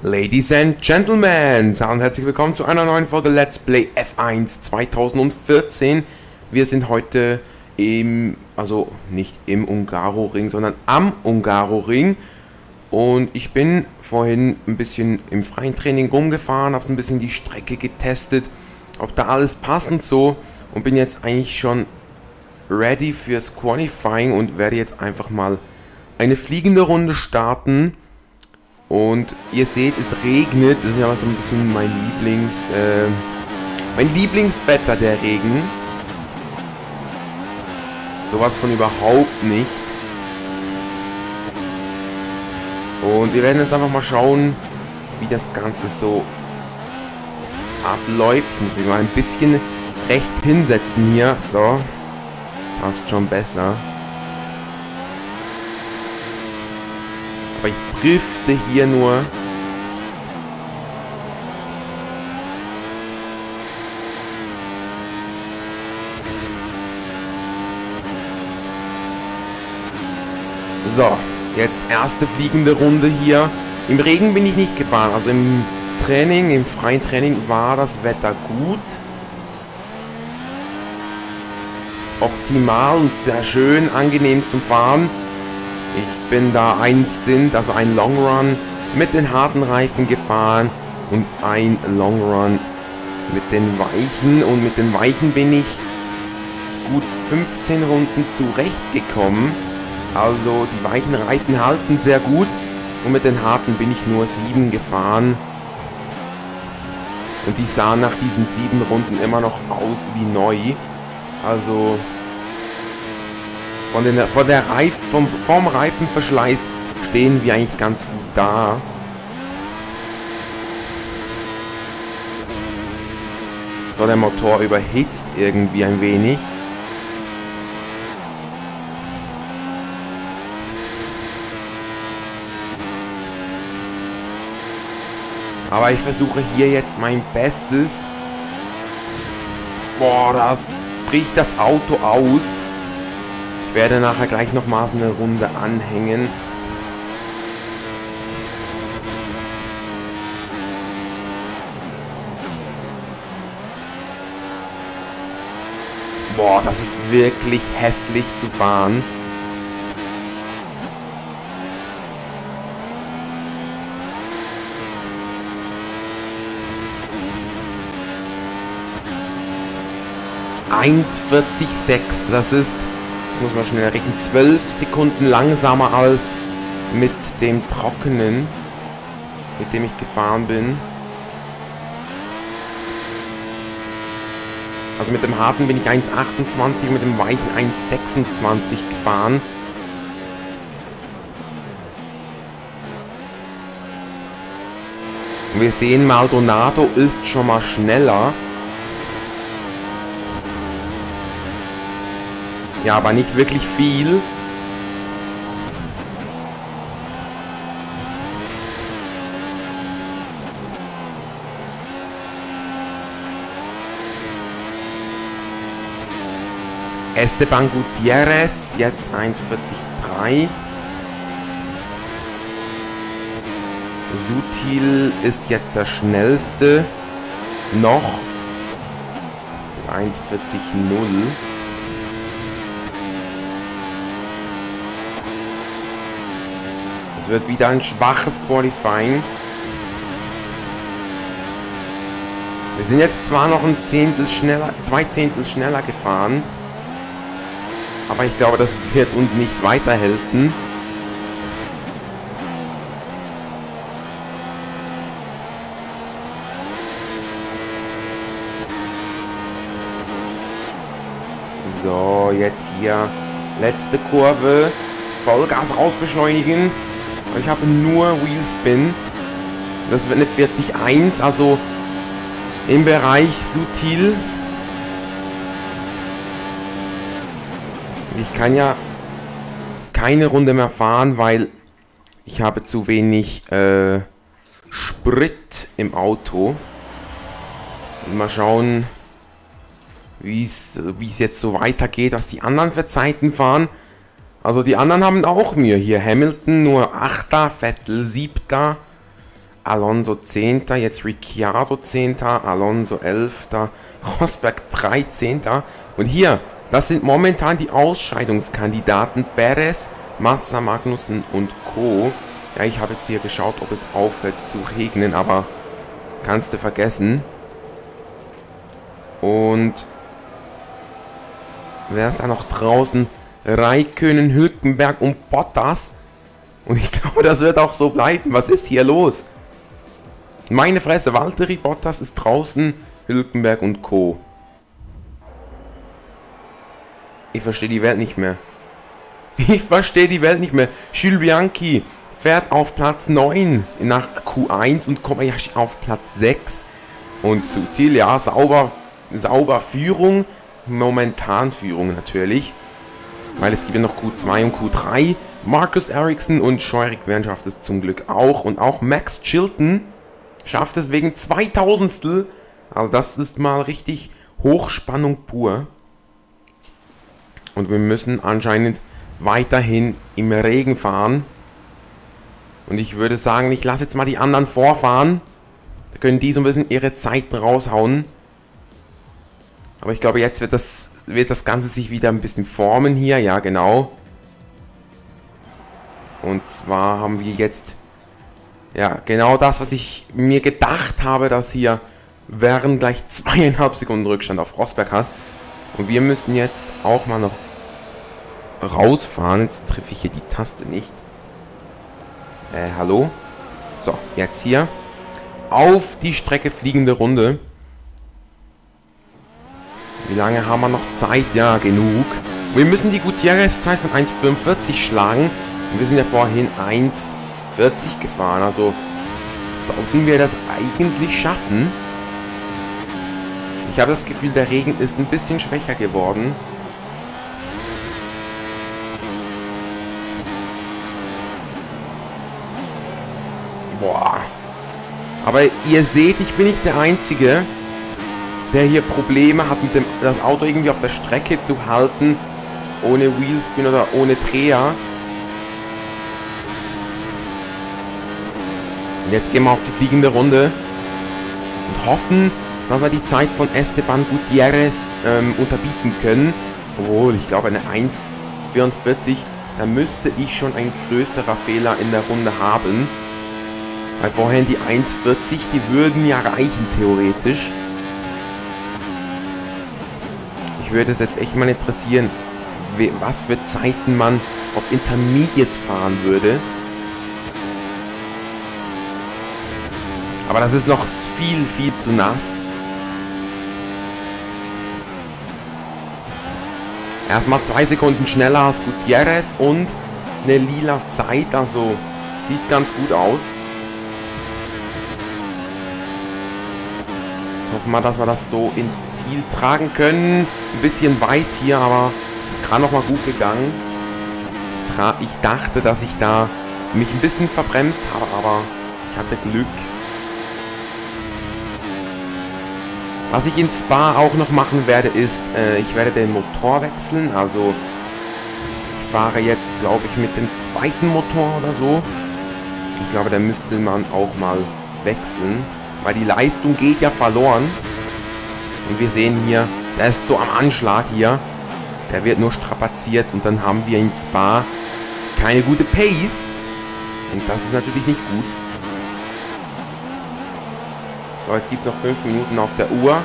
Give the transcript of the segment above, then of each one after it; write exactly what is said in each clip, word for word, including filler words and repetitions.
Ladies and Gentlemen, und herzlich willkommen zu einer neuen Folge Let's Play F eins zweitausendvierzehn. Wir sind heute im, also nicht im Ungaroring, sondern am Ungaroring. Und ich bin vorhin ein bisschen im freien Training rumgefahren, habe so ein bisschen die Strecke getestet, ob da alles passt und so. Und bin jetzt eigentlich schon ready fürs Qualifying und werde jetzt einfach mal eine fliegende Runde starten. Und ihr seht, es regnet. Das ist ja so ein bisschen mein Lieblings, äh, mein Lieblingswetter, der Regen. Sowas von überhaupt nicht. Und wir werden jetzt einfach mal schauen, wie das Ganze so abläuft. Ich muss mich mal ein bisschen recht hinsetzen hier. So, passt schon besser. Aber ich drifte hier nur. So, jetzt erste fliegende Runde hier. Im Regen bin ich nicht gefahren. Also im Training, im freien Training war das Wetter gut. Optimal und sehr schön, angenehm zum Fahren. Ich bin da ein Stint, also ein Long Run mit den harten Reifen gefahren und ein Long Run mit den weichen. Und mit den weichen bin ich gut fünfzehn Runden zurechtgekommen. Also die weichen Reifen halten sehr gut und mit den harten bin ich nur sieben gefahren. Und die sahen nach diesen sieben Runden immer noch aus wie neu. Also Von, den, von der Reif, vom, vom Reifenverschleiß stehen wir eigentlich ganz gut da. So, der Motor überhitzt irgendwie ein wenig. Aber ich versuche hier jetzt mein Bestes. Boah, das bricht das Auto aus. Ich werde nachher gleich nochmals eine Runde anhängen. Boah, das ist wirklich hässlich zu fahren. eins vierzig sechs, das ist... Ich muss mal schnell rechnen, zwölf Sekunden langsamer als mit dem trockenen, mit dem ich gefahren bin. Also mit dem harten bin ich eins achtundzwanzig, mit dem weichen eins sechsundzwanzig gefahren. Und wir sehen, Maldonado ist schon mal schneller. Ja, aber nicht wirklich viel. Esteban Gutierrez, jetzt eins vierzig drei. Sutil ist jetzt der schnellste. Noch. eins vierzig null. Es wird wieder ein schwaches Qualifying. Wir sind jetzt zwar noch ein Zehntel schneller, zwei Zehntel schneller gefahren, aber ich glaube, das wird uns nicht weiterhelfen. So, jetzt hier letzte Kurve, Vollgas rausbeschleunigen. Ich habe nur Wheelspin. Das wird eine vierzig eins, also im Bereich Sutil. Ich kann ja keine Runde mehr fahren, weil ich habe zu wenig äh, Sprit im Auto. Und mal schauen, wie es jetzt so weitergeht, was die anderen für Zeiten fahren. Also die anderen haben auch Mühe hier. Hamilton nur Achter, Vettel Siebter, Alonso zehnter, jetzt Ricciardo zehnter, Alonso elfter, Rosberg dreizehnter. Und hier, das sind momentan die Ausscheidungskandidaten Perez, Massa, Magnussen und Co. Ja, ich habe jetzt hier geschaut, ob es aufhört zu regnen, aber kannst du vergessen. Und wer ist da noch draußen? Räikkönen, Hülkenberg und Bottas. Und ich glaube, das wird auch so bleiben. Was ist hier los? Meine Fresse, Valtteri Bottas ist draußen, Hülkenberg und Co. Ich verstehe die Welt nicht mehr. Ich verstehe die Welt nicht mehr. Jules Bianchi fährt auf Platz neun nach Q eins und Kobayashi auf Platz sechs. Und Sutil, ja, sauber, sauber Führung. Momentan Führung natürlich. Weil es gibt ja noch Q zwei und Q drei. Marcus Ericsson und Scheurig Wern schafft es zum Glück auch. Und auch Max Chilton schafft es wegen zweitausendstel. Also das ist mal richtig Hochspannung pur. Und wir müssen anscheinend weiterhin im Regen fahren. Und ich würde sagen, ich lasse jetzt mal die anderen vorfahren. Da können die so ein bisschen ihre Zeiten raushauen. Aber ich glaube, jetzt wird das, wird das Ganze sich wieder ein bisschen formen hier. Ja, genau. Und zwar haben wir jetzt, ja, genau das, was ich mir gedacht habe, dass hier Wern gleich zweieinhalb Sekunden Rückstand auf Rosberg hat. Und wir müssen jetzt auch mal noch rausfahren. Jetzt treffe ich hier die Taste nicht. Äh, hallo? So, jetzt hier. Auf die Strecke fliegende Runde. Wie lange haben wir noch Zeit? Ja, genug. Wir müssen die Gutierrez-Zeit von eins fünfundvierzig schlagen. Und wir sind ja vorhin eins vierzig gefahren. Also sollten wir das eigentlich schaffen. Ich habe das Gefühl, der Regen ist ein bisschen schwächer geworden. Boah. Aber ihr seht, ich bin nicht der Einzige, der hier Probleme hat, mit dem das Auto irgendwie auf der Strecke zu halten, ohne Wheelspin oder ohne Dreher. Und jetzt gehen wir auf die fliegende Runde und hoffen, dass wir die Zeit von Esteban Gutierrez ähm, unterbieten können. Obwohl, ich glaube, eine eins vierundvierzig, da müsste ich schon ein größerer Fehler in der Runde haben. Weil vorhin die eins vierzig, die würden ja reichen, theoretisch. Ich würde es jetzt echt mal interessieren, was für Zeiten man auf Intermediates fahren würde. Aber das ist noch viel, viel zu nass. Erstmal zwei Sekunden schneller als Gutierrez und eine lila Zeit, also sieht ganz gut aus. Ich hoffe mal, dass wir das so ins Ziel tragen können. Ein bisschen weit hier, aber ist gerade noch mal gut gegangen. Ich, tra ich dachte, dass ich da mich ein bisschen verbremst habe, aber ich hatte Glück. Was ich in Spa auch noch machen werde, ist, äh, ich werde den Motor wechseln. Also ich fahre jetzt, glaube ich, mit dem zweiten Motor oder so. Ich glaube, da müsste man auch mal wechseln. Weil die Leistung geht ja verloren. Und wir sehen hier, der ist so am Anschlag hier. Der wird nur strapaziert und dann haben wir in Spa keine gute Pace. Und das ist natürlich nicht gut. So, jetzt gibt es noch fünf Minuten auf der Uhr.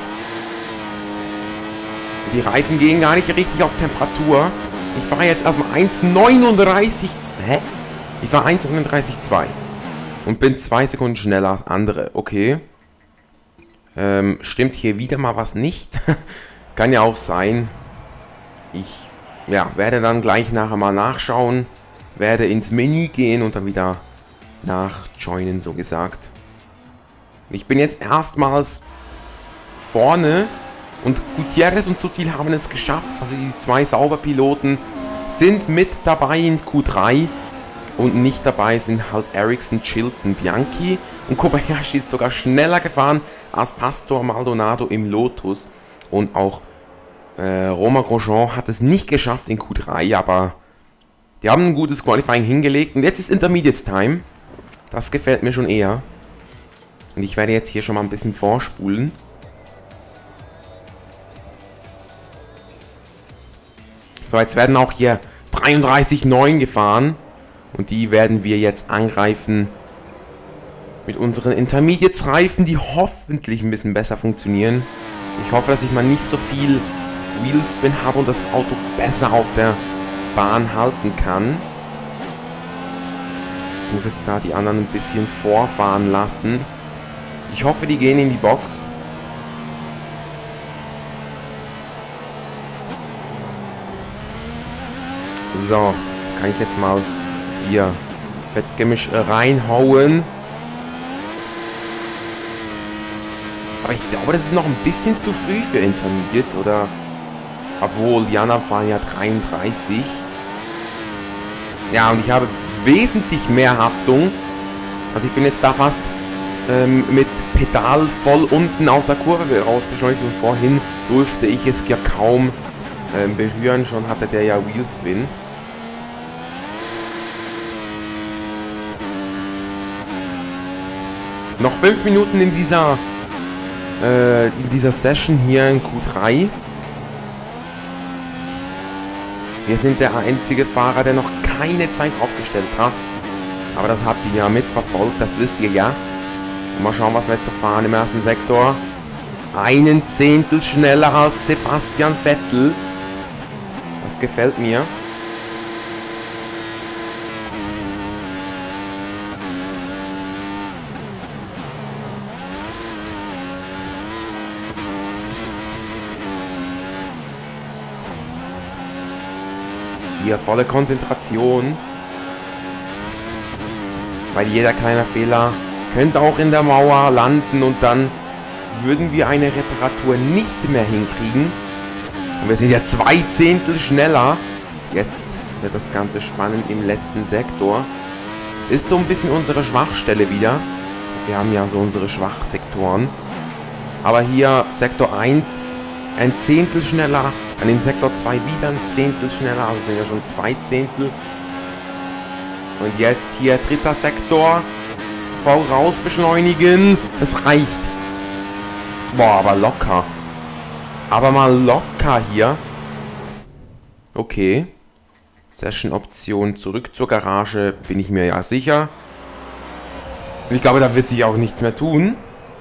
Die Reifen gehen gar nicht richtig auf Temperatur. Ich fahre jetzt erstmal eins neununddreißig. Hä? Ich fahre eins neununddreißig Komma zwei. Und bin zwei Sekunden schneller als andere. Okay. Ähm, stimmt hier wieder mal was nicht? Kann ja auch sein. Ich ja, werde dann gleich nachher mal nachschauen. Werde ins Menü gehen und dann wieder nachjoinen, so gesagt. Ich bin jetzt erstmals vorne. Und Gutierrez und Sutil haben es geschafft. Also die zwei Sauberpiloten sind mit dabei in Q drei. Und nicht dabei sind halt Ericsson, Chilton, Bianchi. Und Kobayashi ist sogar schneller gefahren als Pastor Maldonado im Lotus. Und auch äh, Romain Grosjean hat es nicht geschafft in Q drei, aber die haben ein gutes Qualifying hingelegt. Und jetzt ist Intermediate Time. Das gefällt mir schon eher. Und ich werde jetzt hier schon mal ein bisschen vorspulen. So, jetzt werden auch hier dreiunddreißig neun gefahren. Und die werden wir jetzt angreifen mit unseren Intermediates-Reifen, die hoffentlich ein bisschen besser funktionieren. Ich hoffe, dass ich mal nicht so viel Wheelspin habe und das Auto besser auf der Bahn halten kann. Ich muss jetzt da die anderen ein bisschen vorfahren lassen. Ich hoffe, die gehen in die Box. So, kann ich jetzt mal hier Fettgemisch reinhauen. Aber ich glaube, das ist noch ein bisschen zu früh für Intermediates, oder? Obwohl, die anderen fahren ja dreiunddreißig. Ja, und ich habe wesentlich mehr Haftung. Also ich bin jetzt da fast ähm, mit Pedal voll unten aus der Kurve rausbeschleunigt. Und vorhin durfte ich es ja kaum ähm, berühren. Schon hatte der ja Wheelspin. Noch fünf Minuten in dieser äh, in dieser Session hier in Q drei. Wir sind der einzige Fahrer, der noch keine Zeit aufgestellt hat. Aber das habt ihr ja mitverfolgt, das wisst ihr ja. Und mal schauen, was wir jetzt so fahren im ersten Sektor. Einen Zehntel schneller als Sebastian Vettel. Das gefällt mir. Hier volle Konzentration. Weil jeder kleine Fehler könnte auch in der Mauer landen und dann würden wir eine Reparatur nicht mehr hinkriegen. Und wir sind ja zwei Zehntel schneller. Jetzt wird das Ganze spannend im letzten Sektor. Ist so ein bisschen unsere Schwachstelle wieder. Wir haben ja so unsere Schwachsektoren. Aber hier Sektor eins ein Zehntel schneller. An den Sektor zwei wieder ein Zehntel schneller. Also sind ja schon zwei Zehntel. Und jetzt hier dritter Sektor. Voll raus beschleunigen. Es reicht. Boah, aber locker. Aber mal locker hier. Okay. Session-Option zurück zur Garage. Bin ich mir ja sicher. Und ich glaube, da wird sich auch nichts mehr tun.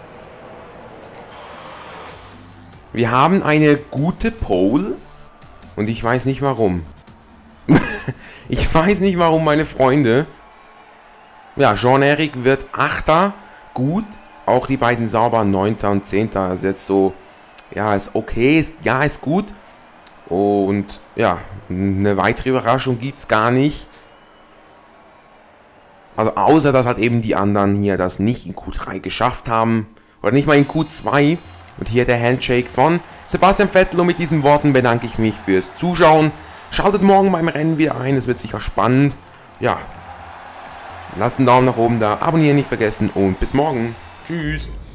Wir haben eine gute Pole. Und ich weiß nicht warum. Ich weiß nicht warum, meine Freunde. Ja, Jean-Eric wird Achter. Gut. Auch die beiden sauber Neunter und Zehnter. Ist jetzt so, ja, ist okay. Ja, ist gut. Und ja, eine weitere Überraschung gibt es gar nicht. Also außer, dass halt eben die anderen hier das nicht in Q drei geschafft haben. Oder nicht mal in Q zwei. Und hier der Handshake von Sebastian Vettel. Und mit diesen Worten bedanke ich mich fürs Zuschauen. Schaltet morgen beim Rennen wieder ein. Es wird sicher spannend. Ja. Lasst einen Daumen nach oben da. Abonnieren nicht vergessen. Und bis morgen. Tschüss.